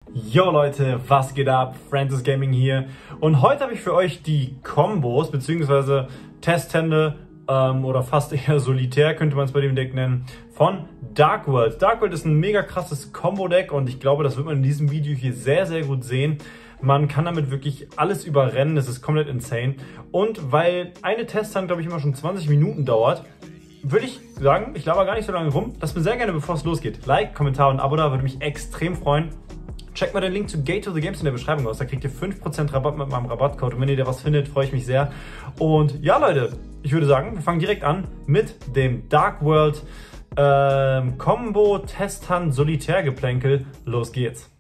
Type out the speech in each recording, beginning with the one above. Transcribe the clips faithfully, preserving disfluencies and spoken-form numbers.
Yo Leute, was geht ab? Francis Gaming hier und heute habe ich für euch die Kombos bzw. Testhände ähm, oder fast eher Solitär könnte man es bei dem Deck nennen, von Dark World. Dark World ist ein mega krasses Combo-Deck und ich glaube, das wird man in diesem Video hier sehr, sehr gut sehen. Man kann damit wirklich alles überrennen, das ist komplett insane. Und weil eine Testhand, glaube ich, immer schon zwanzig Minuten dauert, würde ich sagen, ich laber gar nicht so lange rum. Lasst mir sehr gerne, bevor es losgeht, Like, Kommentar und Abo da, würde mich extrem freuen. Checkt mal den Link zu Gate to the Games in der Beschreibung aus, da kriegt ihr fünf Prozent Rabatt mit meinem Rabattcode und wenn ihr da was findet, freue ich mich sehr. Und ja Leute, ich würde sagen, wir fangen direkt an mit dem Dark World ähm, Combo Testhand Solitärgeplänkel. Los geht's!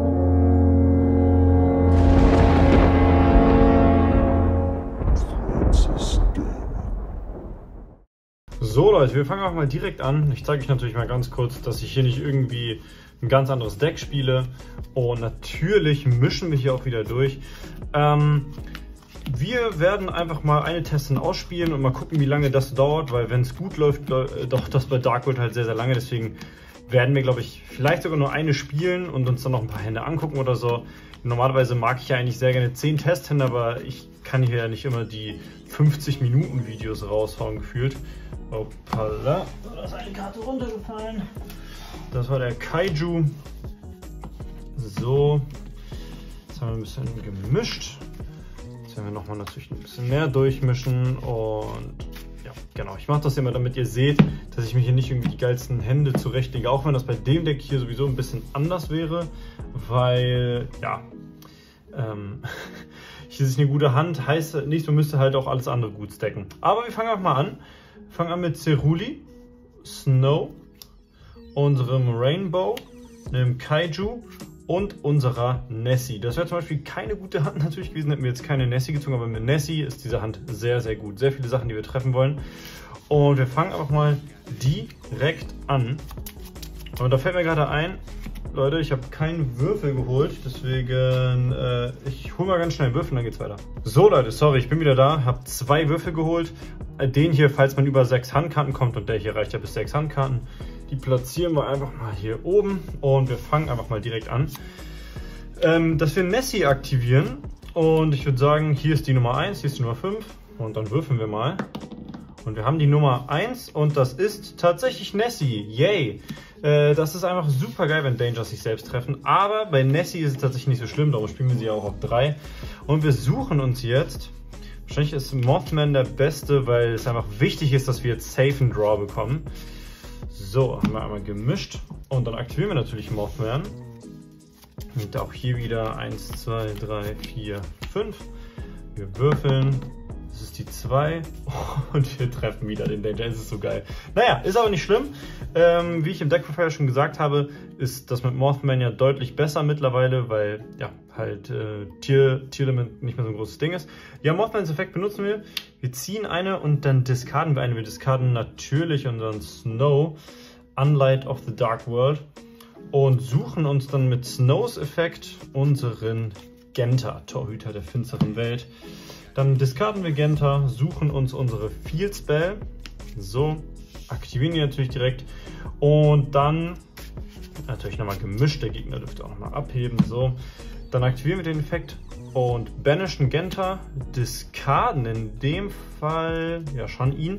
So Leute, wir fangen auch mal direkt an. Ich zeige euch natürlich mal ganz kurz, dass ich hier nicht irgendwie ein ganz anderes Deck spiele. Und natürlich mischen wir hier auch wieder durch. Ähm, wir werden einfach mal eine Testin ausspielen und mal gucken, wie lange das dauert. Weil wenn es gut läuft, dauert das bei Dark World halt sehr, sehr lange. Deswegen werden wir, glaube ich, vielleicht sogar nur eine spielen und uns dann noch ein paar Hände angucken oder so. Normalerweise mag ich ja eigentlich sehr gerne zehn Testhände, aber ich kann hier ja nicht immer die fünfzig Minuten Videos raushauen gefühlt. Hoppala, da ist eine Karte runtergefallen. Das war der Kaiju. So, jetzt haben wir ein bisschen gemischt. Jetzt werden wir nochmal natürlich ein bisschen mehr durchmischen. Und ja, genau, ich mache das immer, damit ihr seht, dass ich mir hier nicht irgendwie die geilsten Hände zurechtlege. Auch wenn das bei dem Deck hier sowieso ein bisschen anders wäre. Weil, ja, ähm, hier ist eine gute Hand. Heißt nicht, man müsste halt auch alles andere gut stacken. Aber wir fangen auch mal an. Fangen an mit Ceruli, Snow, unserem Rainbow, einem Kaiju und unserer Nessie. Das wäre zum Beispiel keine gute Hand natürlich gewesen, hätten wir jetzt keine Nessie gezogen, aber mit Nessie ist diese Hand sehr, sehr gut. Sehr viele Sachen, die wir treffen wollen. Und wir fangen einfach mal direkt an. Und da fällt mir gerade ein, Leute, ich habe keinen Würfel geholt, deswegen äh, ich hole mal ganz schnell einen Würfel und dann geht's weiter. So Leute, sorry, ich bin wieder da, habe zwei Würfel geholt. Den hier, falls man über sechs Handkarten kommt und der hier reicht ja bis sechs Handkarten. Die platzieren wir einfach mal hier oben und wir fangen einfach mal direkt an. Ähm, dass wir Nessie aktivieren und ich würde sagen, hier ist die Nummer eins, hier ist die Nummer fünf und dann würfeln wir mal. Und wir haben die Nummer eins und das ist tatsächlich Nessie. Yay! Äh, das ist einfach super geil, wenn Dangers sich selbst treffen. Aber bei Nessie ist es tatsächlich nicht so schlimm, darum spielen wir sie auch auf drei. Und wir suchen uns jetzt, wahrscheinlich ist Mothman der beste, weil es einfach wichtig ist, dass wir jetzt Safe and Draw bekommen. So, haben wir einmal gemischt. Und dann aktivieren wir natürlich Mothman. Und auch hier wieder eins, zwei, drei, vier, fünf. Wir würfeln. Das ist die zwei und wir treffen wieder den Danger. Es ist so geil. Naja, ist aber nicht schlimm. Ähm, wie ich im Deckverfall schon gesagt habe, ist das mit Mothman ja deutlich besser mittlerweile, weil ja halt äh, Tier, Tierelement nicht mehr so ein großes Ding ist. Ja, Mothmans Effekt benutzen wir. Wir ziehen eine und dann discarden wir eine. Wir discarden natürlich unseren Snow, Unlight of the Dark World, und suchen uns dann mit Snows Effekt unseren Genta, Torhüter der finsteren Welt. Dann discarden wir Genta, suchen uns unsere Field Spell, so, aktivieren die natürlich direkt und dann natürlich nochmal gemischt, der Gegner dürfte auch nochmal abheben, so. Dann aktivieren wir den Effekt und banishen Genta, discarden in dem Fall ja schon ihn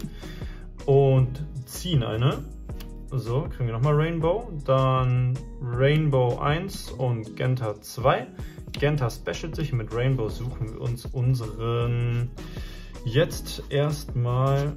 und ziehen eine. So, kriegen wir nochmal Rainbow, dann Rainbow eins und Genta zwei. Genta specialt sich und mit Rainbow suchen wir uns unseren, jetzt erstmal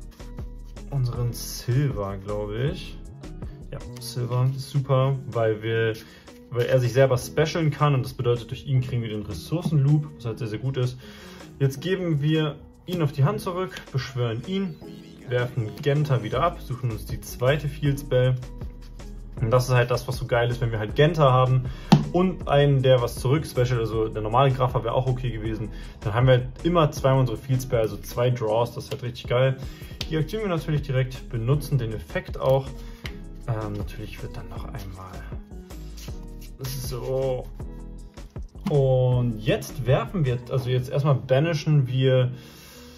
unseren Silver, glaube ich. Ja, Silver ist super, weil, wir, weil er sich selber specialen kann und das bedeutet, durch ihn kriegen wir den Ressourcenloop, was halt sehr, sehr gut ist. Jetzt geben wir ihn auf die Hand zurück, beschwören ihn, werfen Genta wieder ab, suchen uns die zweite Field Spell. Und das ist halt das, was so geil ist, wenn wir halt Genta haben und einen, der was zurück special, also der normale Graffer wäre auch okay gewesen. Dann haben wir halt immer zweimal unsere Field Spell, also zwei Draws, das ist halt richtig geil. Die aktivieren wir natürlich direkt, benutzen den Effekt auch. Ähm, natürlich wird dann noch einmal so. Und jetzt werfen wir, also jetzt erstmal banishen wir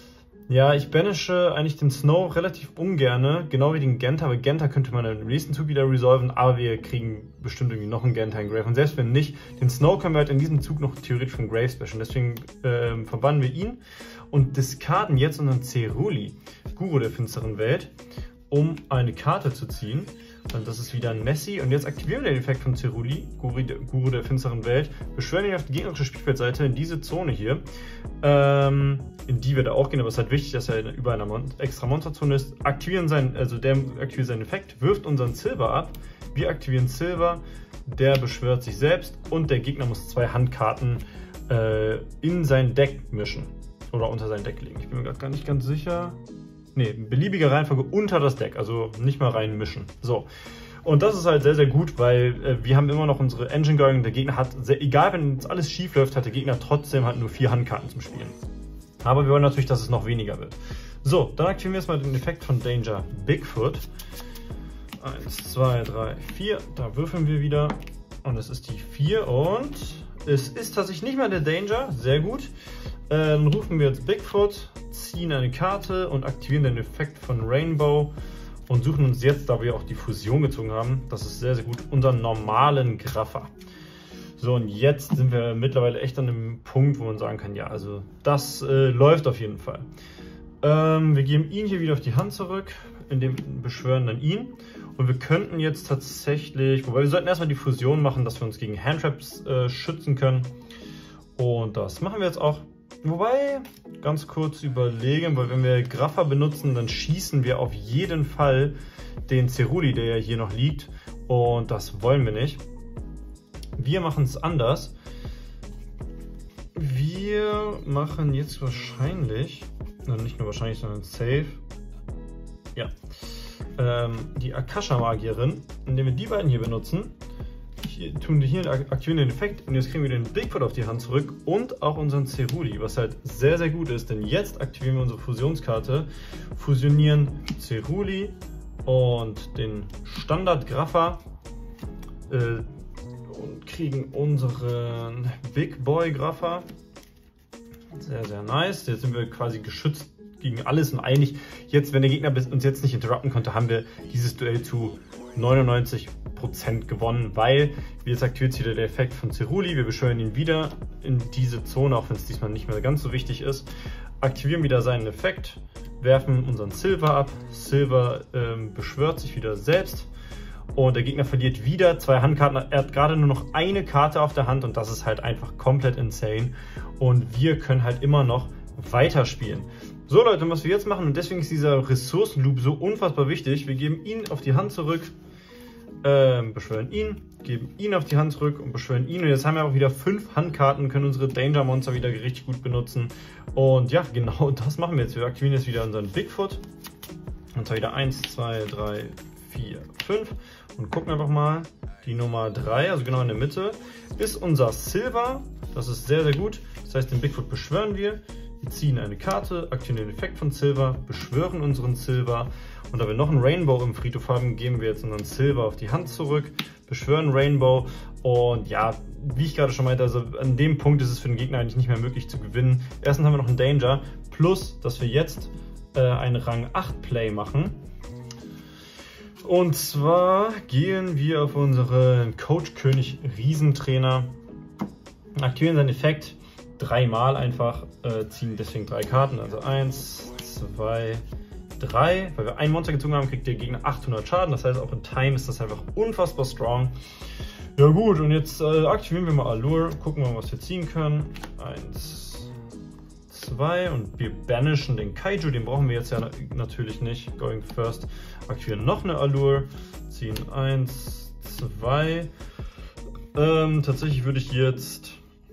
Ja, ich banische eigentlich den Snow relativ ungerne, genau wie den Genta, weil Genta könnte man im nächsten Zug wieder resolven, aber wir kriegen bestimmt irgendwie noch einen Genta in Grave. Und selbst wenn nicht, den Snow können wir halt in diesem Zug noch theoretisch vom Grave specialen. Deswegen äh, verbannen wir ihn und discarden jetzt unseren Ceruli, Guru der finsteren Welt, um eine Karte zu ziehen. Und das ist wieder ein Nessie. Und jetzt aktivieren wir den Effekt von Ceruli, Guru, Guru der finsteren Welt, beschwören ihn auf die gegnerische Spielfeldseite in diese Zone hier, ähm, in die wir da auch gehen. Aber es ist halt wichtig, dass er über einer Mon extra Monsterzone ist. Aktivieren seinen, also der aktiviert seinen Effekt, wirft unseren Silver ab. Wir aktivieren Silver, der beschwört sich selbst und der Gegner muss zwei Handkarten äh, in sein Deck mischen. Oder unter sein Deck legen. Ich bin mir gerade gar nicht ganz sicher. Ne, beliebige Reihenfolge unter das Deck, also nicht mal reinmischen. So. Und das ist halt sehr, sehr gut, weil äh, wir haben immer noch unsere Engine going. Der Gegner hat, sehr, egal wenn jetzt alles schief läuft, hat der Gegner trotzdem halt nur vier Handkarten zum Spielen. Aber wir wollen natürlich, dass es noch weniger wird. So, dann aktivieren wir jetzt mal den Effekt von Danger Bigfoot. eins, zwei, drei, vier. Da würfeln wir wieder. Und es ist die vier. Und es ist tatsächlich nicht mehr der Danger. Sehr gut. Äh, dann rufen wir jetzt Bigfoot, ziehen eine Karte und aktivieren den Effekt von Rainbow und suchen uns jetzt, da wir auch die Fusion gezogen haben, das ist sehr, sehr gut, unseren normalen Graffer. So, und jetzt sind wir mittlerweile echt an dem Punkt, wo man sagen kann, ja, also das äh, läuft auf jeden Fall. Ähm, wir geben ihn hier wieder auf die Hand zurück, indem beschwören dann ihn. Und wir könnten jetzt tatsächlich, wobei wir sollten erstmal die Fusion machen, dass wir uns gegen Handtraps äh, schützen können. Und das machen wir jetzt auch. Wobei, ganz kurz überlegen, weil wenn wir Graffer benutzen, dann schießen wir auf jeden Fall den Ceruli, der ja hier noch liegt. Und das wollen wir nicht. Wir machen es anders. Wir machen jetzt wahrscheinlich, nicht nur wahrscheinlich, sondern safe, ja, ähm, die Akasha-Magierin, indem wir die beiden hier benutzen. Hier, tun wir hier aktivieren den Effekt und jetzt kriegen wir den Bigfoot auf die Hand zurück und auch unseren Ceruli, was halt sehr, sehr gut ist, denn jetzt aktivieren wir unsere Fusionskarte, fusionieren Ceruli und den Standard-Graffer äh, und kriegen unseren Big Boy Graffer. Sehr, sehr nice. Jetzt sind wir quasi geschützt gegen alles und eigentlich jetzt, wenn der Gegner uns jetzt nicht interrupten konnte, haben wir dieses Duell zu neunundneunzig Prozent gewonnen, weil jetzt aktiviert wieder der Effekt von Ceruli. Wir beschwören ihn wieder in diese Zone, auch wenn es diesmal nicht mehr ganz so wichtig ist. Aktivieren wieder seinen Effekt, werfen unseren Silver ab. Silver ähm, beschwört sich wieder selbst und der Gegner verliert wieder zwei Handkarten. Er hat gerade nur noch eine Karte auf der Hand und das ist halt einfach komplett insane. Und wir können halt immer noch weiterspielen. So Leute, was wir jetzt machen, und deswegen ist dieser Ressourcenloop so unfassbar wichtig. Wir geben ihn auf die Hand zurück, ähm, beschwören ihn, geben ihn auf die Hand zurück und beschwören ihn. Und jetzt haben wir auch wieder fünf Handkarten, können unsere Danger-Monster wieder richtig gut benutzen. Und ja, genau das machen wir jetzt. Wir aktivieren jetzt wieder unseren Bigfoot. Und zwar wieder eins, zwei, drei, vier, fünf. Und gucken einfach mal, die Nummer drei, also genau in der Mitte, ist unser Silver. Das ist sehr, sehr gut. Das heißt, den Bigfoot beschwören wir. Wir ziehen eine Karte, aktivieren den Effekt von Silver, beschwören unseren Silver und da wir noch einen Rainbow im Friedhof haben, geben wir jetzt unseren Silver auf die Hand zurück, beschwören Rainbow und ja, wie ich gerade schon meinte, also an dem Punkt ist es für den Gegner eigentlich nicht mehr möglich zu gewinnen. Erstens haben wir noch einen Danger, plus dass wir jetzt äh, einen Rang acht Play machen. Und zwar gehen wir auf unseren Coach König Riesentrainer, aktivieren seinen Effekt, dreimal einfach, äh, ziehen deswegen drei Karten, also eins, zwei, drei. Weil wir ein Monster gezogen haben, kriegt der Gegner achthundert Schaden, das heißt auch in Time ist das einfach unfassbar strong. Ja gut, und jetzt äh, aktivieren wir mal Allure, gucken wir mal, was wir ziehen können. eins, zwei und wir banishen den Kaiju, den brauchen wir jetzt ja natürlich nicht. Going first, aktivieren noch eine Allure, ziehen eins, zwei. Ähm, tatsächlich würde ich jetzt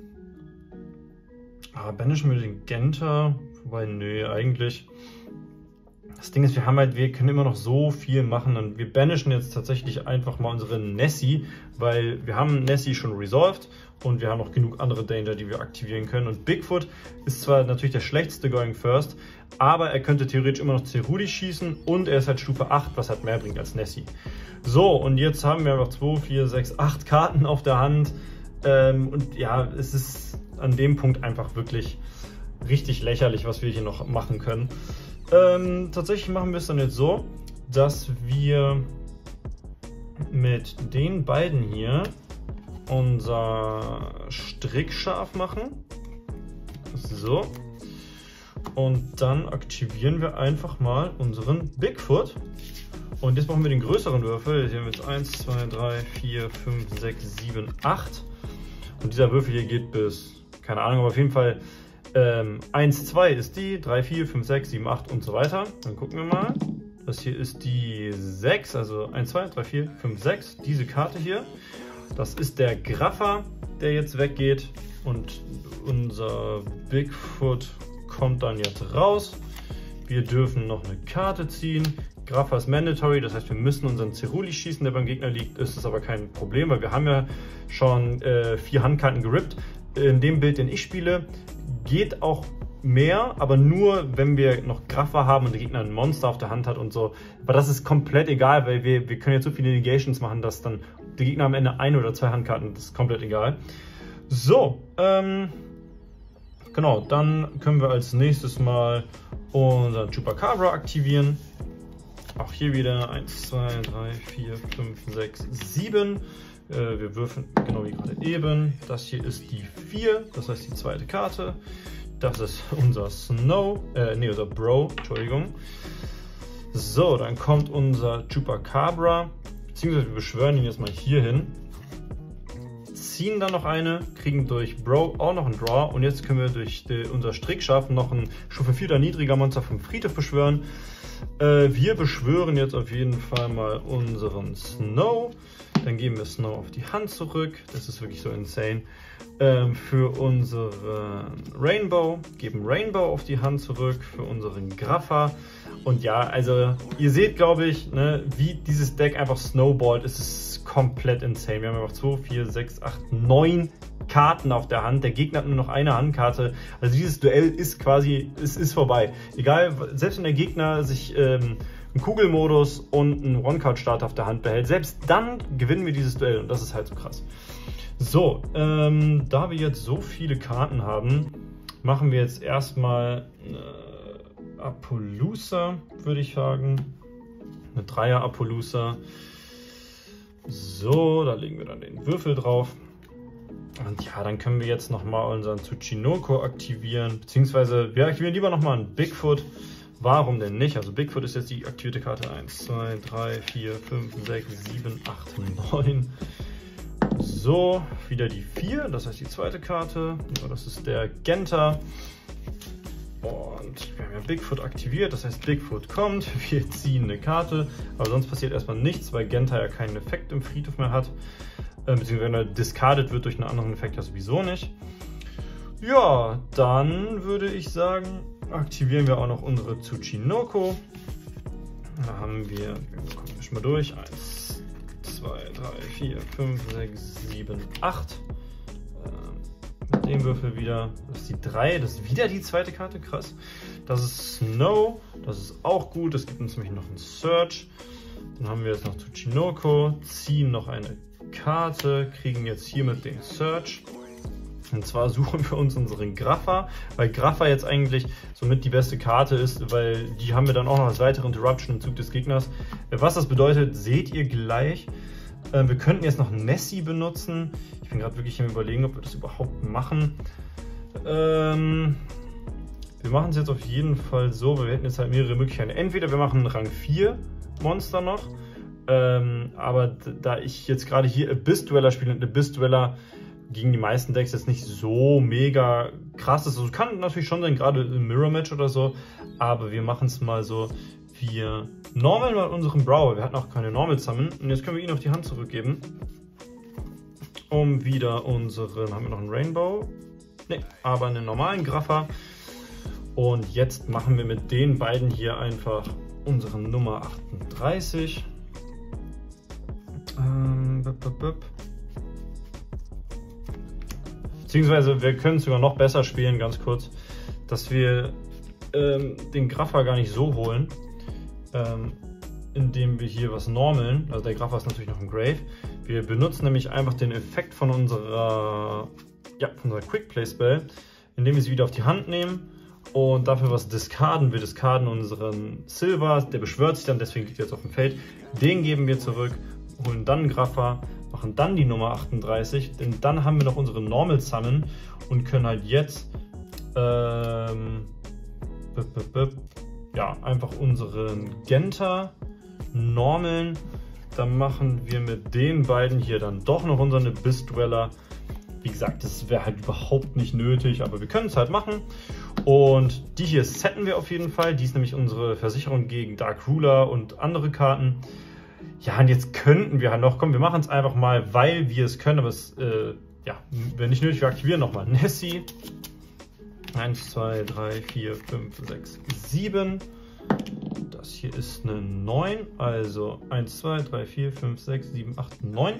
Ah, banishen wir den Genta, wobei, nö, eigentlich. Das Ding ist, wir haben halt, wir können immer noch so viel machen und wir banishen jetzt tatsächlich einfach mal unsere Nessie, weil wir haben Nessie schon resolved und wir haben noch genug andere Danger, die wir aktivieren können. Und Bigfoot ist zwar natürlich der schlechteste Going First, aber er könnte theoretisch immer noch Ceruli schießen und er ist halt Stufe acht, was halt mehr bringt als Nessie. So, und jetzt haben wir einfach zwei, vier, sechs, acht Karten auf der Hand ähm, und ja, es ist an dem Punkt einfach wirklich richtig lächerlich, was wir hier noch machen können. Ähm, tatsächlich machen wir es dann jetzt so, dass wir mit den beiden hier unser Strickschaf machen. So. Und dann aktivieren wir einfach mal unseren Bigfoot. Und jetzt machen wir den größeren Würfel. Hier haben wir jetzt eins, zwei, drei, vier, fünf, sechs, sieben, acht. Und dieser Würfel hier geht bis, keine Ahnung, aber auf jeden Fall ähm, eins, zwei ist die, drei, vier, fünf, sechs, sieben, acht und so weiter. Dann gucken wir mal. Das hier ist die sechs, also eins, zwei, drei, vier, fünf, sechs. Diese Karte hier. Das ist der Grapha, der jetzt weggeht. Und unser Bigfoot kommt dann jetzt raus. Wir dürfen noch eine Karte ziehen. Grapha ist mandatory, das heißt, wir müssen unseren Ceruli schießen, der beim Gegner liegt. Ist das aber kein Problem, weil wir haben ja schon äh, vier Handkarten gerippt. In dem Bild, den ich spiele, geht auch mehr, aber nur, wenn wir noch Grapha haben und der Gegner ein Monster auf der Hand hat und so. Aber das ist komplett egal, weil wir, wir können jetzt so viele Negations machen, dass dann der Gegner am Ende ein oder zwei Handkarten, das ist komplett egal. So, ähm, genau, dann können wir als nächstes mal unser Chupacabra aktivieren. Auch hier wieder eins, zwei, drei, vier, fünf, sechs, sieben. Äh, wir würfeln genau wie gerade eben. Das hier ist die vier, das heißt die zweite Karte. Das ist unser Snow, äh, nee, unser Bro, Entschuldigung. So, dann kommt unser Chupacabra, beziehungsweise wir beschwören ihn jetzt mal hier hin. Ziehen dann noch eine, kriegen durch Bro auch noch einen Draw und jetzt können wir durch die, unser Strickschaf noch ein Stufe vier oder niedriger Monster vom Friedhof beschwören. Äh, wir beschwören jetzt auf jeden Fall mal unseren Snow. Dann geben wir Snow auf die Hand zurück. Das ist wirklich so insane. Ähm, für unseren Rainbow geben Rainbow auf die Hand zurück. Für unseren Grapha. Und ja, also ihr seht, glaube ich, ne, wie dieses Deck einfach snowballt. Es ist komplett insane. Wir haben einfach zwei, vier, sechs, acht, neun Karten auf der Hand. Der Gegner hat nur noch eine Handkarte. Also dieses Duell ist quasi, es ist vorbei. Egal, selbst wenn der Gegner sich ähm, einen Kugelmodus und einen One-Card-Start auf der Hand behält, selbst dann gewinnen wir dieses Duell und das ist halt so krass. So, ähm, da wir jetzt so viele Karten haben, machen wir jetzt erstmal eine Apollousa, würde ich sagen. Eine Dreier Apollousa. So, da legen wir dann den Würfel drauf. Und ja, dann können wir jetzt nochmal unseren Tsuchinoko aktivieren, beziehungsweise wir aktivieren lieber nochmal einen Bigfoot. Warum denn nicht? Also Bigfoot ist jetzt die aktivierte Karte eins, zwei, drei, vier, fünf, sechs, sieben, acht, neun. So, wieder die vier, das heißt die zweite Karte. Ja, das ist der Genta. Und wir haben ja Bigfoot aktiviert, das heißt Bigfoot kommt, wir ziehen eine Karte, aber sonst passiert erstmal nichts, weil Genta ja keinen Effekt im Friedhof mehr hat. Äh, beziehungsweise wenn er discarded wird durch einen anderen Effekt, ja sowieso nicht. Ja, dann würde ich sagen, aktivieren wir auch noch unsere Tsuchinoko. Da haben wir, wir kommen wir schon mal durch, eins, zwei, drei, vier, fünf, sechs, sieben, acht. Äh, mit dem Würfel wieder, das ist die drei, das ist wieder die zweite Karte, krass. Das ist Snow, das ist auch gut, das gibt uns nämlich noch einen Search. Dann haben wir jetzt noch Tsuchinoko, ziehen noch eine Karte, kriegen jetzt hiermit den Search. Und zwar suchen wir uns unseren Grapha, weil Grapha jetzt eigentlich somit die beste Karte ist, weil die haben wir dann auch noch als weitere Interruption im Zug des Gegners. Was das bedeutet, seht ihr gleich. Wir könnten jetzt noch Nessie benutzen. Ich bin gerade wirklich am Überlegen, ob wir das überhaupt machen. Ähm, wir machen es jetzt auf jeden Fall so, weil wir hätten jetzt halt mehrere Möglichkeiten. Entweder wir machen Rang vier Monster noch, ähm, aber da ich jetzt gerade hier Abyss-Dweller spiele und Abyss-Dweller gegen die meisten Decks jetzt nicht so mega krass ist. Also kann natürlich schon sein, gerade im Mirror-Match oder so, aber wir machen es mal so, wir normal mal unseren Brawl, wir hatten auch keine Normal Summon und jetzt können wir ihn auf die Hand zurückgeben, um wieder unseren, haben wir noch einen Rainbow? Ne, aber einen normalen Grapha und jetzt machen wir mit den beiden hier einfach unseren Nummer achtunddreißig. Ähm, bup, bup, bup. Beziehungsweise wir können es sogar noch besser spielen, ganz kurz, dass wir ähm, den Grapha gar nicht so holen, ähm, indem wir hier was normalen. Also der Grapha ist natürlich noch im Grave. Wir benutzen nämlich einfach den Effekt von unserer, ja, von unserer Quick Play Spell. indem wir sie wieder auf die Hand nehmen und dafür was discarden. Wir discarden unseren Silver, der beschwört sich dann, deswegen liegt er jetzt auf dem Feld. Den geben wir zurück, holen dann Grapha, machen dann die Nummer achtunddreißig, denn dann haben wir noch unsere Normal Summon und können halt jetzt ähm, bip, bip, bip, ja, einfach unseren Genta normaln. Dann machen wir mit den beiden hier dann doch noch unseren Abyss-Dweller. Wie gesagt, das wäre halt überhaupt nicht nötig, aber wir können es halt machen. Und die hier setten wir auf jeden Fall. Die ist nämlich unsere Versicherung gegen Dark Ruler und andere Karten. Ja, und jetzt könnten wir halt noch, komm, wir machen es einfach mal, weil wir es können, aber es, äh, ja, wenn nicht nötig, wir aktivieren nochmal Nessie. eins, zwei, drei, vier, fünf, sechs, sieben. Das hier ist eine neun, also eins, zwei, drei, vier, fünf, sechs, sieben, acht, neun.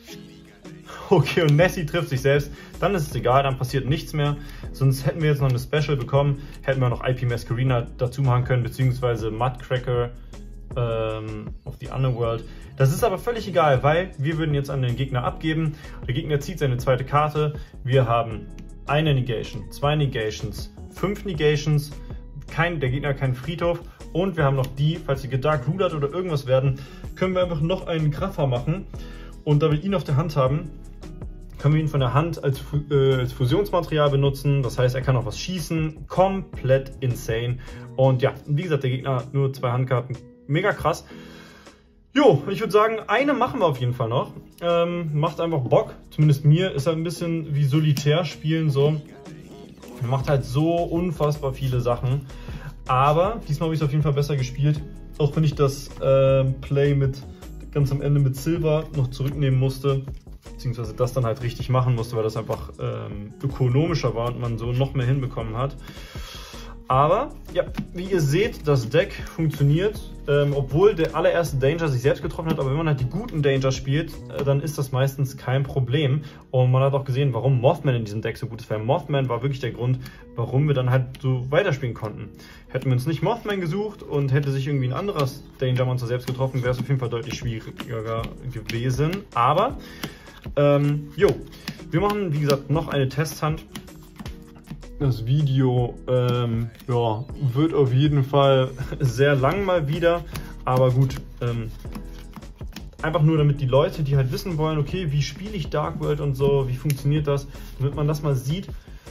Okay, und Nessie trifft sich selbst, dann ist es egal, dann passiert nichts mehr. Sonst hätten wir jetzt noch eine Special bekommen, hätten wir noch I P Masquerena dazu machen können, beziehungsweise Mudcracker ähm, of the Underworld. Das ist aber völlig egal, weil wir würden jetzt an den Gegner abgeben. Der Gegner zieht seine zweite Karte. Wir haben eine Negation, zwei Negations, fünf Negations, kein, der Gegner hat keinen Friedhof. Und wir haben noch die, falls sie gedark rulert oder irgendwas werden, können wir einfach noch einen Grapha machen. Und da wir ihn auf der Hand haben, können wir ihn von der Hand als, äh, als Fusionsmaterial benutzen. Das heißt, er kann auch was schießen. Komplett insane. Und ja, wie gesagt, der Gegner hat nur zwei Handkarten. Mega krass. Jo, ich würde sagen, eine machen wir auf jeden Fall noch. Ähm, macht einfach Bock. Zumindest mir ist halt ein bisschen wie Solitär spielen so. Macht halt so unfassbar viele Sachen. Aber diesmal habe ich es auf jeden Fall besser gespielt. Auch wenn ich das äh, Play mit ganz am Ende mit Silver noch zurücknehmen musste. Beziehungsweise das dann halt richtig machen musste, weil das einfach ähm, ökonomischer war und man so noch mehr hinbekommen hat. Aber ja, wie ihr seht, das Deck funktioniert, ähm, obwohl der allererste Danger sich selbst getroffen hat. Aber wenn man halt die guten Danger spielt, äh, dann ist das meistens kein Problem. Und man hat auch gesehen, warum Mothman in diesem Deck so gut ist. Weil Mothman war wirklich der Grund, warum wir dann halt so weiterspielen konnten. Hätten wir uns nicht Mothman gesucht und hätte sich irgendwie ein anderes Danger-Monster selbst getroffen, wäre es auf jeden Fall deutlich schwieriger gewesen. Aber, ähm, jo, wir machen, wie gesagt, noch eine Testhand. Das Video ähm, ja, wird auf jeden Fall sehr lang mal wieder, aber gut, ähm, einfach nur damit die Leute, die halt wissen wollen, okay, wie spiele ich Dark World und so, wie funktioniert das, damit man das mal sieht.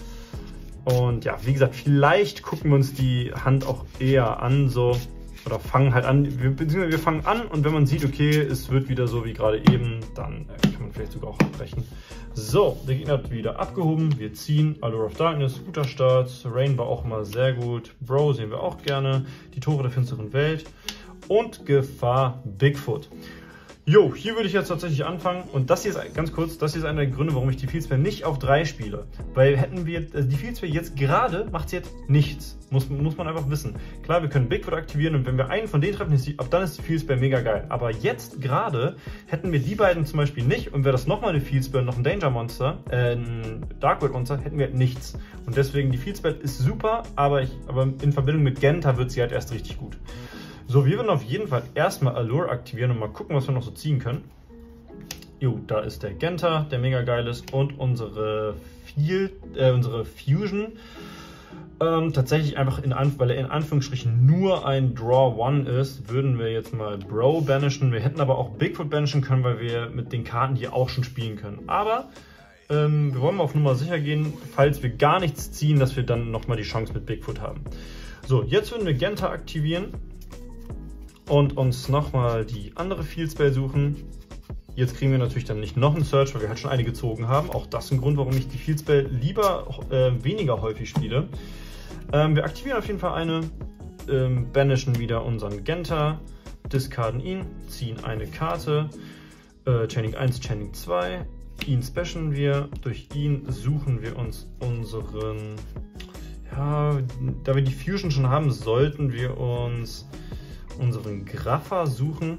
Und ja, wie gesagt, vielleicht gucken wir uns die Hand auch eher an, so, oder fangen halt an, wir, beziehungsweise wir fangen an und wenn man sieht, okay, es wird wieder so wie gerade eben, dann äh, kann man vielleicht sogar auch abbrechen. So, der Gegner hat wieder abgehoben, wir ziehen, Allure of Darkness, guter Start, Rain war auch mal sehr gut, Bro sehen wir auch gerne, die Tore der finsteren Welt und Gefahr Bigfoot. Jo, hier würde ich jetzt tatsächlich anfangen und das hier ist ganz kurz, das hier ist einer der Gründe, warum ich die Field Spell nicht auf drei spiele. Weil hätten wir, also die Field Spell jetzt gerade macht sie jetzt nichts, muss, muss man einfach wissen. Klar, wir können Bigfoot aktivieren und wenn wir einen von denen treffen, ist die, ab dann ist die Field Spell mega geil. Aber jetzt gerade hätten wir die beiden zum Beispiel nicht und wäre das nochmal eine Field Spell, noch ein Danger Monster, äh, ein Dark World Monster, hätten wir halt nichts. Und deswegen die Field Spell ist super, aber, ich, aber in Verbindung mit Genta wird sie halt erst richtig gut. So, wir werden auf jeden Fall erstmal Allure aktivieren und mal gucken, was wir noch so ziehen können. Jo, da ist der Genta, der mega geil ist und unsere, Field, äh, unsere Fusion. Ähm, tatsächlich einfach, in Anf weil er in Anführungsstrichen nur ein Draw One ist, würden wir jetzt mal Bro banishen. Wir hätten aber auch Bigfoot banishen können, weil wir mit den Karten hier auch schon spielen können. Aber ähm, wir wollen mal auf Nummer sicher gehen, falls wir gar nichts ziehen, dass wir dann nochmal die Chance mit Bigfoot haben. So, jetzt würden wir Genta aktivieren. Und uns nochmal die andere Field Spell suchen. Jetzt kriegen wir natürlich dann nicht noch einen Search, weil wir halt schon eine gezogen haben. Auch das ist ein Grund, warum ich die Field Spell lieber äh, weniger häufig spiele. Ähm, wir aktivieren auf jeden Fall eine, ähm, banishen wieder unseren Genta, discarden ihn, ziehen eine Karte, äh, Chaining eins, Chaining zwei, ihn specialen wir, durch ihn suchen wir uns unseren, ja, da wir die Fusion schon haben, sollten wir uns unseren Grapha suchen.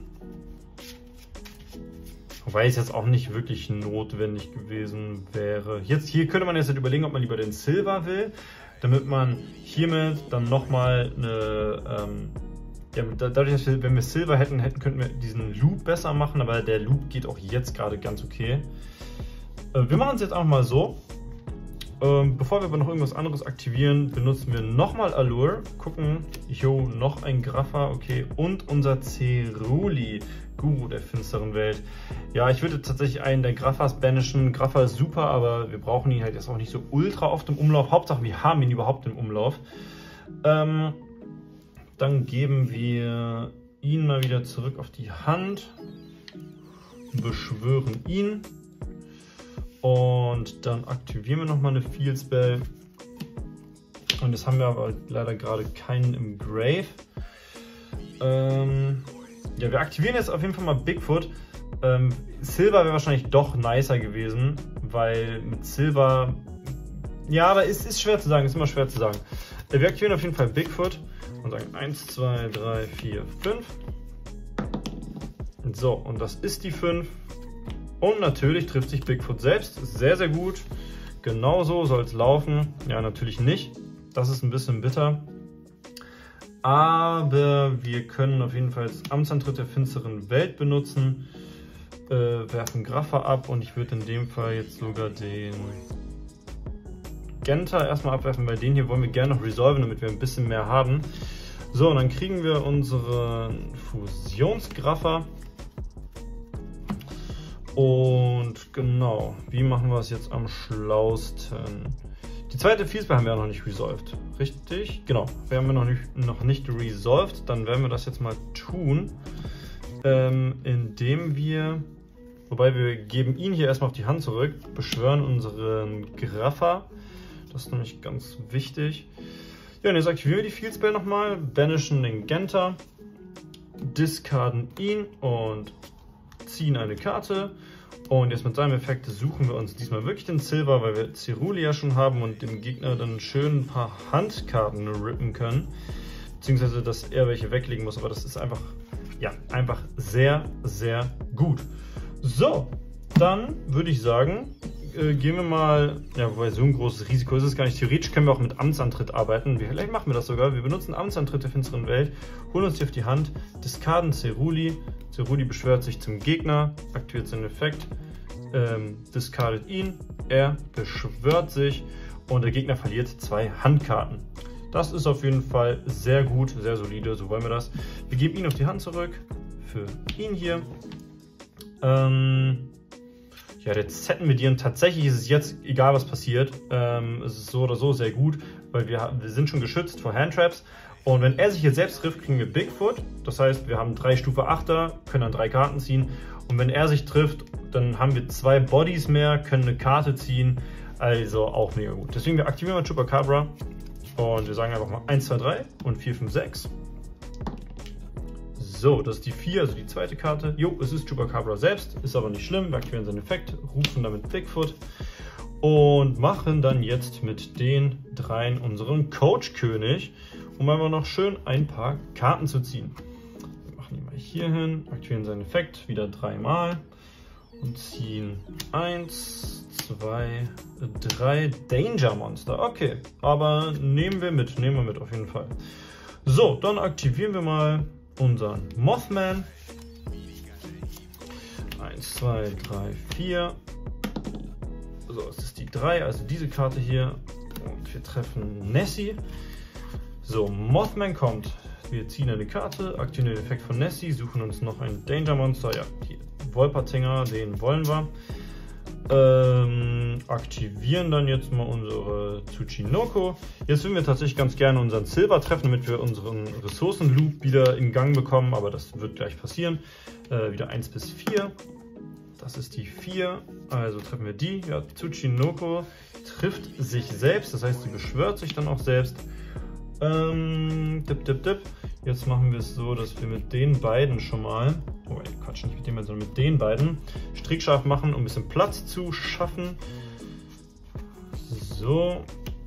Wobei es jetzt auch nicht wirklich notwendig gewesen wäre. Jetzt hier könnte man jetzt halt überlegen, ob man lieber den Silver will, damit man hiermit dann nochmal eine, ähm, ja, dadurch, dass wir, wenn wir Silver hätten, hätten, könnten wir diesen Loop besser machen, aber der Loop geht auch jetzt gerade ganz okay. Äh, wir machen es jetzt einfach mal so. Ähm, bevor wir aber noch irgendwas anderes aktivieren, benutzen wir nochmal Allure. Gucken, jo, noch ein Grapha, okay. Und unser Ceruli, Guru der finsteren Welt. Ja, ich würde tatsächlich einen der Graphas banishen. Grapha ist super, aber wir brauchen ihn halt jetzt auch nicht so ultra oft im Umlauf. Hauptsache, wir haben ihn überhaupt im Umlauf. Ähm, dann geben wir ihn mal wieder zurück auf die Hand. Beschwören ihn. Und dann aktivieren wir nochmal eine Field Spell. Und jetzt haben wir aber leider gerade keinen im Grave. Ähm, ja, wir aktivieren jetzt auf jeden Fall mal Bigfoot. Ähm, Silver wäre wahrscheinlich doch nicer gewesen, weil mit Silver... Ja, aber es ist schwer zu sagen, ist immer schwer zu sagen. Wir aktivieren auf jeden Fall Bigfoot und sagen eins, zwei, drei, vier, fünf. So, und das ist die fünf. Und natürlich trifft sich Bigfoot selbst. Ist sehr, sehr gut. Genauso soll es laufen. Ja, natürlich nicht. Das ist ein bisschen bitter. Aber wir können auf jeden Fall das Amtsantritt der finsteren Welt benutzen. Äh, werfen Grapha ab und ich würde in dem Fall jetzt sogar den Genta erstmal abwerfen, weil den hier wollen wir gerne noch resolven, damit wir ein bisschen mehr haben. So, und dann kriegen wir unseren Fusionsgrapha. Und genau, wie machen wir es jetzt am schlausten? Die zweite Field Spell haben wir ja noch nicht resolved, richtig? Genau, wir haben wir noch nicht, noch nicht resolved. Dann werden wir das jetzt mal tun, ähm, indem wir, wobei wir geben ihn hier erstmal auf die Hand zurück, beschwören unseren Grapha. Das ist nämlich ganz wichtig. Ja, und jetzt aktivieren wir die Field Spell nochmal, banishen den Genta, discarden ihn und ziehen eine Karte. Und jetzt mit seinem Effekt suchen wir uns diesmal wirklich den Silver, weil wir Ceruli ja schon haben und dem Gegner dann schön ein paar Handkarten rippen können. Beziehungsweise, dass er welche weglegen muss, aber das ist einfach, ja, einfach sehr, sehr gut. So, dann würde ich sagen, äh, gehen wir mal, ja, wobei so ein großes Risiko ist es gar nicht. Theoretisch können wir auch mit Amtsantritt arbeiten. Vielleicht machen wir das sogar. Wir benutzen Amtsantritt der finsteren Welt, holen uns die auf die Hand, discarden Ceruli. Ceruli beschwört sich zum Gegner, aktiviert seinen Effekt, ähm, discardet ihn, er beschwört sich und der Gegner verliert zwei Handkarten. Das ist auf jeden Fall sehr gut, sehr solide, so wollen wir das. Wir geben ihn auf die Hand zurück, für ihn hier. Ähm, ja, jetzt setten wir den. Tatsächlich ist es jetzt, egal was passiert, ähm, es ist so oder so sehr gut, weil wir, wir sind schon geschützt vor Handtraps. Und wenn er sich jetzt selbst trifft, kriegen wir Bigfoot. Das heißt, wir haben drei Stufe achter, können dann drei Karten ziehen. Und wenn er sich trifft, dann haben wir zwei Bodies mehr, können eine Karte ziehen. Also auch mega gut. Deswegen wir aktivieren wir Chupacabra. Und wir sagen einfach mal eins, zwei, drei und vier, fünf, sechs. So, das ist die vier, also die zweite Karte. Jo, es ist Chupacabra selbst, ist aber nicht schlimm. Wir aktivieren seinen Effekt, rufen damit Bigfoot. Und machen dann jetzt mit den dreien unseren Coach-König, um einfach noch schön ein paar Karten zu ziehen. Wir machen ihn mal hier hin, aktivieren seinen Effekt wieder dreimal und ziehen eins, zwei, drei Danger Monster. Okay, aber nehmen wir mit, nehmen wir mit auf jeden Fall. So, dann aktivieren wir mal unseren Mothman. eins, zwei, drei, vier. So, es ist die drei, also diese Karte hier. Und wir treffen Nessie. So, Mothman kommt. Wir ziehen eine Karte, aktivieren den Effekt von Nessie, suchen uns noch ein Danger Monster. Ja, die Wolpertinger, den wollen wir. Ähm, aktivieren dann jetzt mal unsere Tsuchinoko. Jetzt würden wir tatsächlich ganz gerne unseren Silver treffen, damit wir unseren Ressourcenloop wieder in Gang bekommen, aber das wird gleich passieren. Äh, wieder eins bis vier. Das ist die vier, also treffen wir die. Ja, Tsuchinoko trifft sich selbst, das heißt, sie beschwört sich dann auch selbst. Ähm, dip, dip, dip. Jetzt machen wir es so, dass wir mit den beiden schon mal, oh Quatsch, nicht mit den beiden, sondern mit den beiden strickscharf machen, um ein bisschen Platz zu schaffen. So.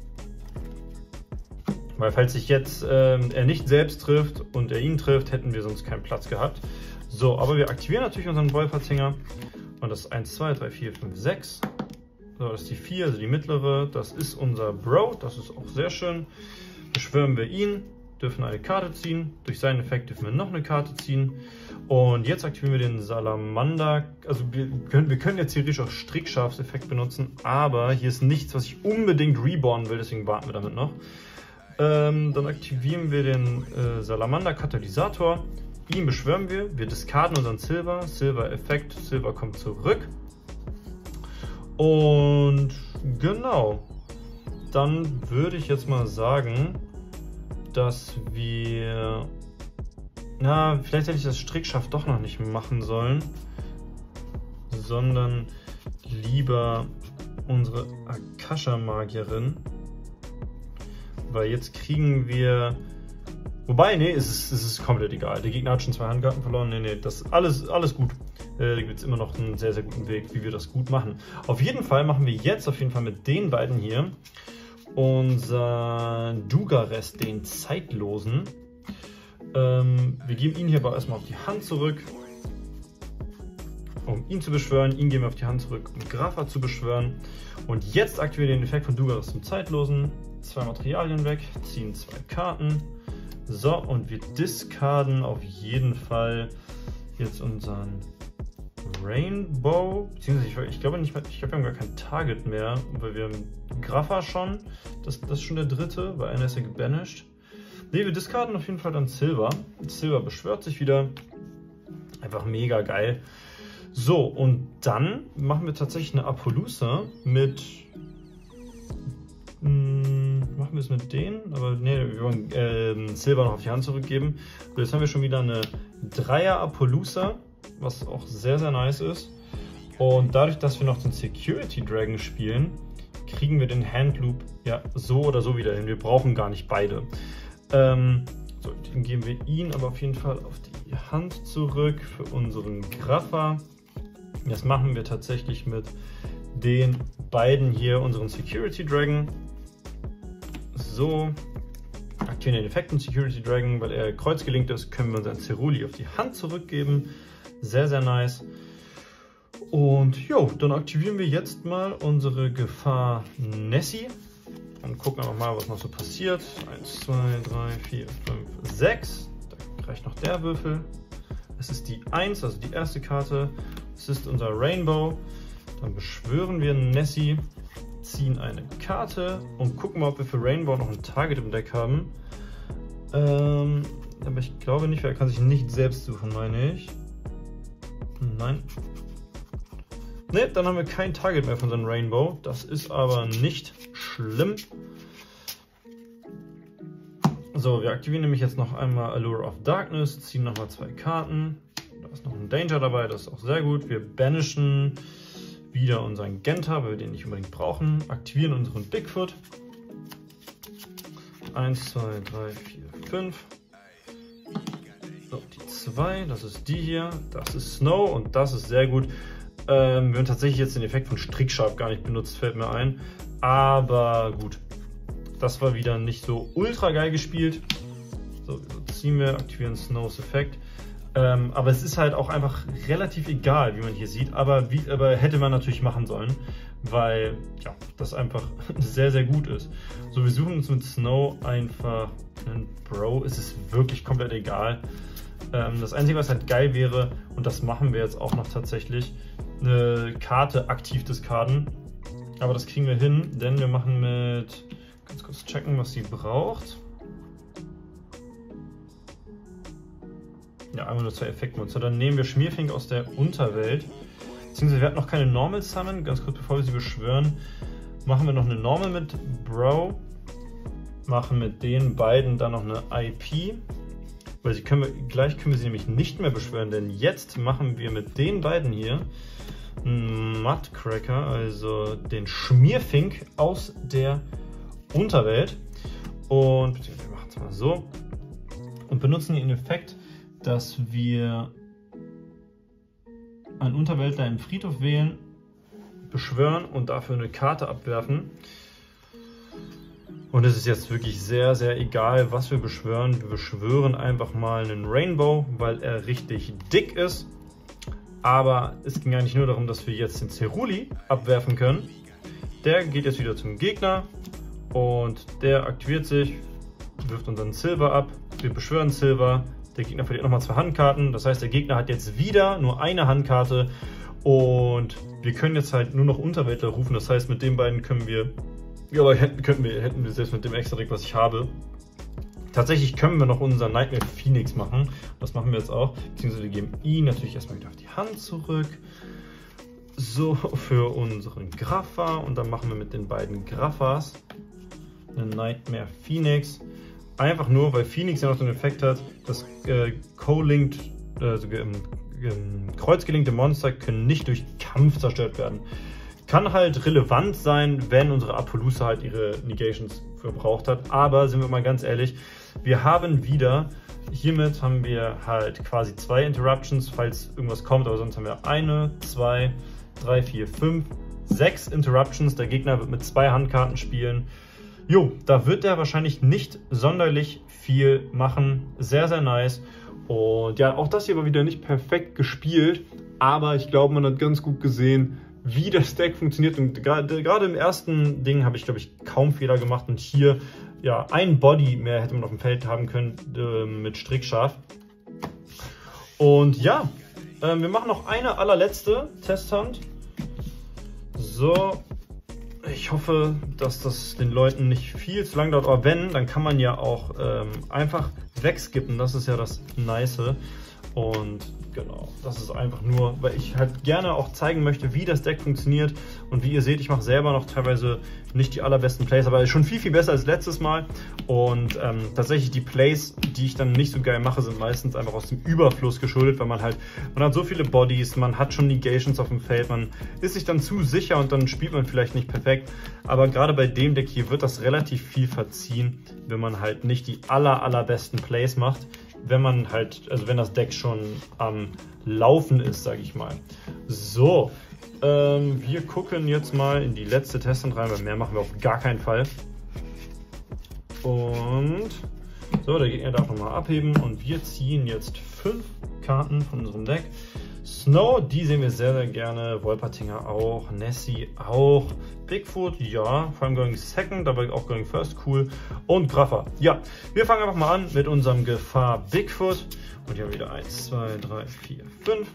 Weil falls sich jetzt ähm, er nicht selbst trifft und er ihn trifft, hätten wir sonst keinen Platz gehabt. So, aber wir aktivieren natürlich unseren Wolperzinger. Und das ist eins, zwei, drei, vier, fünf, sechs. So, das ist die vier, also die mittlere. Das ist unser Bro, das ist auch sehr schön. Beschwören wir ihn, dürfen eine Karte ziehen. Durch seinen Effekt dürfen wir noch eine Karte ziehen. Und jetzt aktivieren wir den Salamander. Also wir können, wir können jetzt theoretisch auch Strickschafseffekt benutzen, aber hier ist nichts, was ich unbedingt rebornen will, deswegen warten wir damit noch. Ähm, dann aktivieren wir den äh, Salamander-Katalysator. Ihn beschwören wir. Wir discarden unseren Silver. Silver-Effekt. Silver kommt zurück. Und genau. Dann würde ich jetzt mal sagen, dass wir... Na, vielleicht hätte ich das Strickschaft doch noch nicht machen sollen, sondern lieber unsere Akasha-Magierin. Weil jetzt kriegen wir... Wobei, nee, es ist, es ist komplett egal. Der Gegner hat schon zwei Handkarten verloren. Nee, nee, das ist alles, alles gut. Äh, da gibt es immer noch einen sehr, sehr guten Weg, wie wir das gut machen. Auf jeden Fall machen wir jetzt auf jeden Fall mit den beiden hier unser Dugarest, den Zeitlosen. Ähm, wir geben ihn hier aber erstmal auf die Hand zurück, um ihn zu beschwören. Ihn geben wir auf die Hand zurück, um Grapha zu beschwören. Und jetzt aktivieren wir den Effekt von Dugarest zum Zeitlosen. Zwei Materialien weg, ziehen zwei Karten. So, und wir discarden auf jeden Fall jetzt unseren Rainbow. Beziehungsweise, ich, ich glaube nicht mehr, ich glaube, wir haben gar kein Target mehr, weil wir haben Grapha schon. Das, das ist schon der dritte, weil einer ist ja gebanished. Ne, wir discarden auf jeden Fall dann Silver. Silver beschwört sich wieder. Einfach mega geil. So, und dann machen wir tatsächlich eine Apollousa mit... Mh, machen wir es mit denen? Aber ne, wir wollen äh, Silver noch auf die Hand zurückgeben. So, jetzt haben wir schon wieder eine Dreier Apollousa, was auch sehr, sehr nice ist. Und dadurch, dass wir noch den Security Dragon spielen, kriegen wir den Handloop ja so oder so wieder hin. Wir brauchen gar nicht beide. Ähm, so, dann geben wir ihn aber auf jeden Fall auf die Hand zurück für unseren Grapha. Das machen wir tatsächlich mit den beiden hier, unseren Security Dragon. So, aktivieren den Effekt von Security Dragon, weil er kreuzgelinkt ist, können wir unseren Ceruli auf die Hand zurückgeben. Sehr, sehr nice. Und jo, dann aktivieren wir jetzt mal unsere Gefahr Nessie. Und gucken einfach mal, was noch so passiert. eins, zwei, drei, vier, fünf, sechs. Da reicht noch der Würfel. Es ist die eins, also die erste Karte. Es ist unser Rainbow. Dann beschwören wir Nessie, ziehen eine Karte und gucken mal, ob wir für Rainbow noch ein Target im Deck haben. Ähm, aber ich glaube nicht, weil er kann sich nicht selbst suchen, meine ich. Nein. Ne, dann haben wir kein Target mehr von unserem Rainbow. Das ist aber nicht schlimm. So, wir aktivieren nämlich jetzt noch einmal Allure of Darkness, ziehen nochmal zwei Karten. Da ist noch ein Danger dabei, das ist auch sehr gut. Wir banishen wieder unseren Genta, weil wir den nicht unbedingt brauchen. Aktivieren unseren Bigfoot. eins, zwei, drei, vier, fünf. So, die zwei, das ist die hier. Das ist Snow und das ist sehr gut. Ähm, wir haben tatsächlich jetzt den Effekt von Stricksharp gar nicht benutzt, fällt mir ein. Aber gut, das war wieder nicht so ultra geil gespielt. So, ziehen wir, aktivieren Snows Effekt. Ähm, aber es ist halt auch einfach relativ egal, wie man hier sieht. Aber, wie, aber hätte man natürlich machen sollen, weil ja, das einfach sehr, sehr gut ist. So, wir suchen uns mit Snow einfach einen Bro. Es ist wirklich komplett egal. Ähm, das Einzige, was halt geil wäre, und das machen wir jetzt auch noch tatsächlich, eine Karte aktiv discarden. Aber das kriegen wir hin, denn wir machen mit... Ganz kurz checken, was sie braucht. Ja, einmal nur zwei Effektmonster. Dann nehmen wir Schmierfink aus der Unterwelt. Beziehungsweise wir hatten noch keine Normal Summon. Ganz kurz bevor wir sie beschwören, machen wir noch eine Normal mit Bro. Machen mit den beiden dann noch eine I P. Weil sie können wir, gleich können wir sie nämlich nicht mehr beschwören, denn jetzt machen wir mit den beiden hier einen Mudcracker, also den Schmierfink aus der Unterwelt. Und wir machen es mal so und benutzen den Effekt, dass wir einen Unterweltler im Friedhof wählen, beschwören und dafür eine Karte abwerfen. Und es ist jetzt wirklich sehr, sehr egal, was wir beschwören. Wir beschwören einfach mal einen Rainbow, weil er richtig dick ist. Aber es ging eigentlich nur darum, dass wir jetzt den Ceruli abwerfen können. Der geht jetzt wieder zum Gegner und der aktiviert sich. wirft unseren Silver ab, wir beschwören Silver, der Gegner verliert nochmal zwei Handkarten, das heißt der Gegner hat jetzt wieder nur eine Handkarte und wir können jetzt halt nur noch Unterweltler rufen, das heißt mit den beiden können wir, ja aber hätten, könnten wir, hätten wir selbst mit dem extra Deck, was ich habe, tatsächlich können wir noch unseren Nightmare Phoenix machen, das machen wir jetzt auch, beziehungsweise wir geben ihn natürlich erstmal wieder auf die Hand zurück. So, für unseren Grapha und dann machen wir mit den beiden Graphas einen Nightmare Phoenix. Einfach nur, weil Phoenix ja noch so einen Effekt hat, dass äh, co-linked, also äh, kreuzgelinkte Monster können nicht durch Kampf zerstört werden. Kann halt relevant sein, wenn unsere Apollousa halt ihre Negations verbraucht hat, aber sind wir mal ganz ehrlich, wir haben wieder, hiermit haben wir halt quasi zwei Interruptions, falls irgendwas kommt, aber sonst haben wir eine, zwei, drei, vier, fünf, sechs Interruptions. Der Gegner wird mit zwei Handkarten spielen. Jo, da wird er wahrscheinlich nicht sonderlich viel machen. Sehr, sehr nice. Und ja, auch das hier war wieder nicht perfekt gespielt, aber ich glaube, man hat ganz gut gesehen, wie das Deck funktioniert. Und gerade, gerade im ersten Ding habe ich, glaube ich, kaum Fehler gemacht. Und hier, ja, ein Body mehr hätte man auf dem Feld haben können äh, mit Strickscharf. Und ja, äh, wir machen noch eine allerletzte Testhand. So, ich hoffe, dass das den Leuten nicht viel zu lang dauert. Aber wenn, dann kann man ja auch ähm, einfach wegskippen. Das ist ja das Nice. Und genau, das ist einfach nur, weil ich halt gerne auch zeigen möchte, wie das Deck funktioniert. Und wie ihr seht, ich mache selber noch teilweise nicht die allerbesten Plays, aber schon viel, viel besser als letztes Mal. Und ähm, tatsächlich die Plays, die ich dann nicht so geil mache, sind meistens einfach aus dem Überfluss geschuldet, weil man halt, man hat so viele Bodies, man hat schon Negations auf dem Feld, man ist sich dann zu sicher und dann spielt man vielleicht nicht perfekt. Aber gerade bei dem Deck hier wird das relativ viel verziehen, wenn man halt nicht die aller, allerbesten Plays macht. Wenn man halt, also wenn das Deck schon am Laufen ist, sage ich mal. So, ähm, wir gucken jetzt mal in die letzte Testung rein, weil mehr machen wir auf gar keinen Fall. Und so, der Gegner darf nochmal abheben und wir ziehen jetzt fünf Karten von unserem Deck. Snow, die sehen wir sehr, sehr gerne. Wolpertinger auch, Nessie auch. Bigfoot, ja, vor allem Going Second, aber auch Going First, cool. Und Grapha, ja. Wir fangen einfach mal an mit unserem Gefahr Bigfoot. Und hier haben wir wieder eins, zwei, drei, vier, fünf.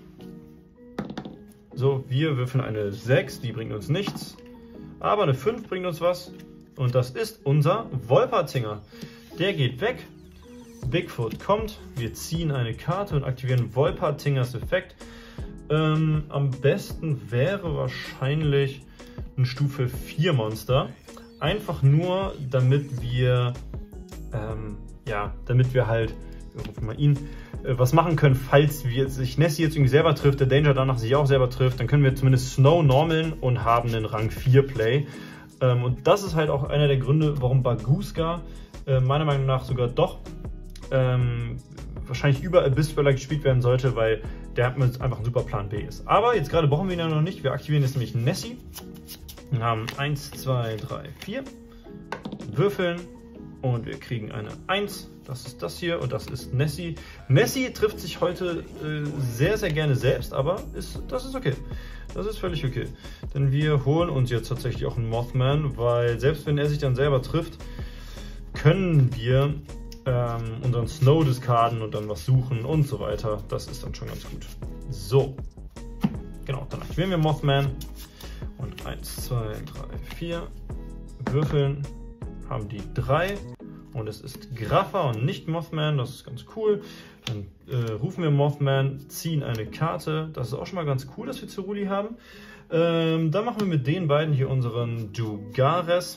So, wir würfeln eine sechs, die bringt uns nichts. Aber eine fünf bringt uns was. Und das ist unser Wolpertinger. Der geht weg. Bigfoot kommt, wir ziehen eine Karte und aktivieren Wolpertingers Effekt. Ähm, am besten wäre wahrscheinlich ein Stufe vier Monster. Einfach nur, damit wir, ähm, ja, damit wir halt, wir rufen mal ihn, äh, was machen können, falls wir sich Nessie jetzt irgendwie selber trifft, der Danger danach sich auch selber trifft, dann können wir zumindest Snow normalen und haben einen Rang vier Play. Ähm, und das ist halt auch einer der Gründe, warum Bagooska äh, meiner Meinung nach sogar doch Ähm, wahrscheinlich über Abyss Dweller gespielt werden sollte, weil der hat einfach ein super Plan B ist. Aber jetzt gerade brauchen wir ihn ja noch nicht. Wir aktivieren jetzt nämlich Nessie. Wir haben eins, zwei, drei, vier. Würfeln und wir kriegen eine eins. Das ist das hier und das ist Nessie. Nessie trifft sich heute äh, sehr, sehr gerne selbst, aber ist, das ist okay. Das ist völlig okay. Denn wir holen uns jetzt tatsächlich auch einen Mothman, weil selbst wenn er sich dann selber trifft, können wir Ähm, unseren Snow discarden und dann was suchen und so weiter. Das ist dann schon ganz gut. So, genau, dann aktivieren wir Mothman und eins, zwei, drei, vier würfeln, haben die drei und es ist Grapha und nicht Mothman, das ist ganz cool. Dann äh, rufen wir Mothman, ziehen eine Karte, das ist auch schon mal ganz cool, dass wir Ceruli haben. Ähm, dann machen wir mit den beiden hier unseren Dugares.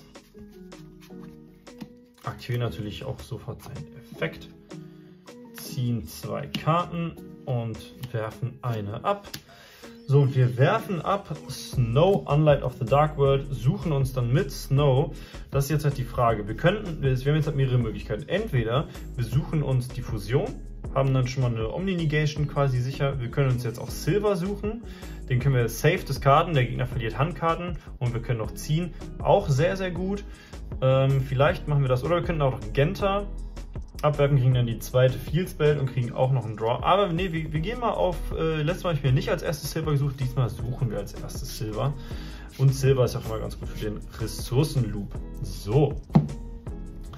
Aktivieren natürlich auch sofort einen Effekt, ziehen zwei Karten und werfen eine ab. So, wir werfen ab Snow, Unlight of the Dark World, suchen uns dann mit Snow. Das ist jetzt halt die Frage. Wir könnten, wir haben jetzt halt mehrere Möglichkeiten. Entweder wir suchen uns die Fusion, haben dann schon mal eine Omni-Negation quasi sicher. Wir können uns jetzt auch Silver suchen. Den können wir safe discarden, der Gegner verliert Handkarten und wir können noch ziehen. Auch sehr, sehr gut. Ähm, vielleicht machen wir das, oder wir könnten auch noch Genta abwerfen, kriegen dann die zweite Field Spell und kriegen auch noch einen Draw. Aber nee, wir, wir gehen mal auf, äh, letztes Mal habe ich mir nicht als erstes Silber gesucht, diesmal suchen wir als erstes Silber. Und Silber ist ja auch immer ganz gut für den Ressourcenloop. So.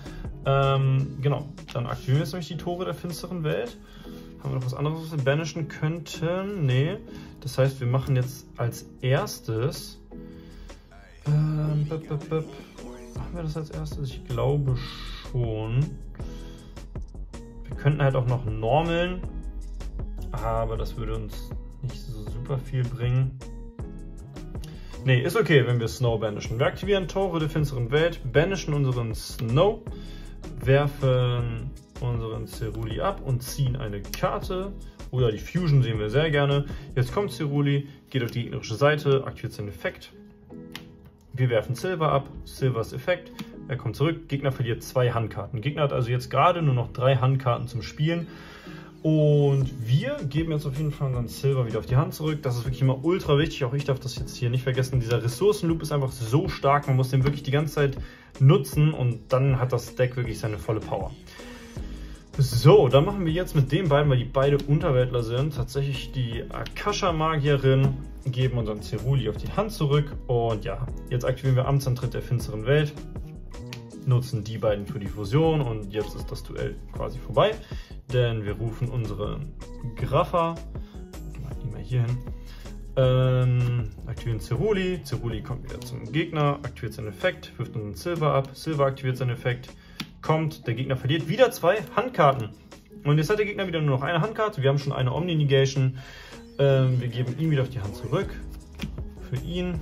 Ähm, genau, dann aktivieren wir jetzt nämlich die Tore der finsteren Welt. Haben wir noch was anderes, was wir banishen könnten? Nee. Das heißt, wir machen jetzt als erstes... Ähm, bip, bip, bip. Machen wir das als erstes? Ich glaube schon. Wir könnten halt auch noch normaln, aber das würde uns nicht so super viel bringen. Ne, ist okay, wenn wir Snow banishen. Wir aktivieren Tore der finsteren Welt, banishen unseren Snow, werfen unseren Ceruli ab und ziehen eine Karte. Oder die Fusion sehen wir sehr gerne. Jetzt kommt Ceruli, geht auf die gegnerische Seite, aktiviert seinen Effekt. Wir werfen Silver ab, Silvers Effekt. Er kommt zurück, Gegner verliert zwei Handkarten. Gegner hat also jetzt gerade nur noch drei Handkarten zum Spielen. Und wir geben jetzt auf jeden Fall unseren Silver wieder auf die Hand zurück. Das ist wirklich immer ultra wichtig. Auch ich darf das jetzt hier nicht vergessen. Dieser Ressourcenloop ist einfach so stark. Man muss den wirklich die ganze Zeit nutzen und dann hat das Deck wirklich seine volle Power. So, dann machen wir jetzt mit den beiden, weil die beide Unterweltler sind, tatsächlich die Akasha-Magierin, geben unseren Ceruli auf die Hand zurück und ja, jetzt aktivieren wir Amtsantritt der finsteren Welt, nutzen die beiden für die Fusion und jetzt ist das Duell quasi vorbei, denn wir rufen unseren Grapha, die mal hier hin, ähm, aktivieren Ceruli, Ceruli kommt wieder zum Gegner, aktiviert seinen Effekt, wirft unseren Silver ab, Silver aktiviert seinen Effekt, kommt, der Gegner verliert wieder zwei Handkarten. Und jetzt hat der Gegner wieder nur noch eine Handkarte. Wir haben schon eine Omni-Negation. Ähm, wir geben ihn wieder auf die Hand zurück. Für ihn.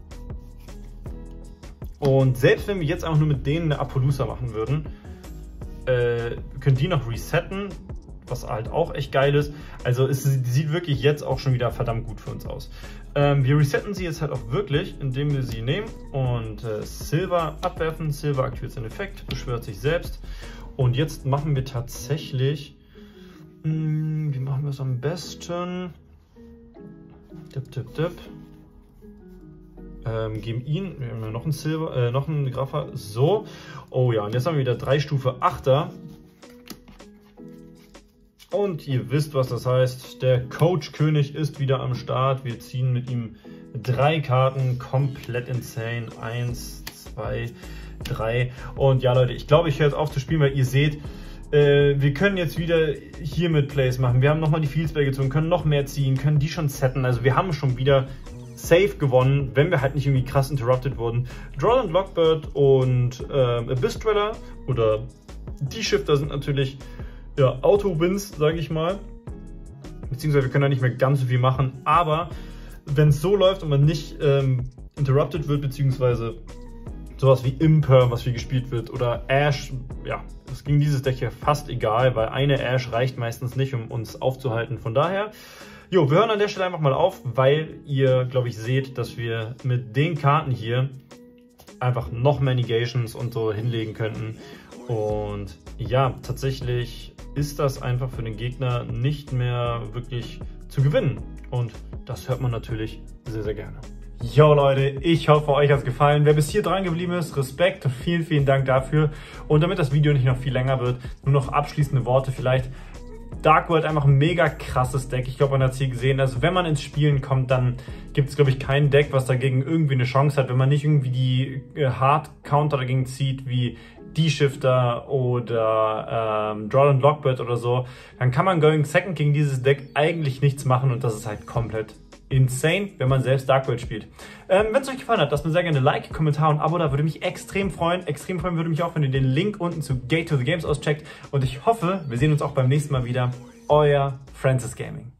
Und selbst wenn wir jetzt einfach nur mit denen eine Apollousa machen würden, äh, können die noch resetten, was halt auch echt geil ist. Also es sieht wirklich jetzt auch schon wieder verdammt gut für uns aus. Ähm, wir resetten sie jetzt halt auch wirklich, indem wir sie nehmen und äh, Silver abwerfen. Silver aktiviert seinen Effekt, beschwört sich selbst. Und jetzt machen wir tatsächlich, mh, wie machen wir es am besten? Dip, dip, dip. Ähm, geben ihn, wir haben ja noch einen Silver, äh, noch einen Grapha, so. Oh ja, und jetzt haben wir wieder drei Stufe achter. Und ihr wisst, was das heißt. Der Coach-König ist wieder am Start. Wir ziehen mit ihm drei Karten. Komplett insane. Eins, zwei, drei. Und ja, Leute, ich glaube, ich höre jetzt auf zu spielen, weil ihr seht, äh, wir können jetzt wieder hier mit Plays machen. Wir haben nochmal die Fieldsplay gezogen, können noch mehr ziehen, können die schon setten. Also wir haben schon wieder safe gewonnen, wenn wir halt nicht irgendwie krass interrupted wurden. Droll und Lockbird und äh, Abyss Dweller oder die Shifter sind natürlich... ja, Auto-Wins, sage ich mal. Beziehungsweise wir können da nicht mehr ganz so viel machen. Aber wenn es so läuft und man nicht ähm, interrupted wird, beziehungsweise sowas wie Imper, was viel gespielt wird, oder Ash, ja, das ging dieses Deck ja fast egal, weil eine Ash reicht meistens nicht, um uns aufzuhalten. Von daher, jo, wir hören an der Stelle einfach mal auf, weil ihr, glaube ich, seht, dass wir mit den Karten hier einfach noch mehr Negations und so hinlegen könnten. Und ja, tatsächlich ist das einfach für den Gegner nicht mehr wirklich zu gewinnen. Und das hört man natürlich sehr, sehr gerne. Jo Leute, ich hoffe, euch hat es gefallen. Wer bis hier dran geblieben ist, Respekt und vielen, vielen Dank dafür. Und damit das Video nicht noch viel länger wird, nur noch abschließende Worte vielleicht. Dark World einfach ein mega krasses Deck. Ich glaube, man hat es hier gesehen. Also wenn man ins Spielen kommt, dann gibt es, glaube ich, kein Deck, was dagegen irgendwie eine Chance hat. Wenn man nicht irgendwie die äh, Hard-Counter dagegen zieht, wie D-Shifter oder ähm, Droll und Lockbird oder so, dann kann man Going Second gegen dieses Deck eigentlich nichts machen und das ist halt komplett insane, wenn man selbst Dark World spielt. Ähm, wenn es euch gefallen hat, lasst mir sehr gerne ein Like, Kommentar und Abo da, würde mich extrem freuen. Extrem freuen würde mich auch, wenn ihr den Link unten zu Gate to the Games auscheckt und ich hoffe, wir sehen uns auch beim nächsten Mal wieder. Euer Francis Gaming.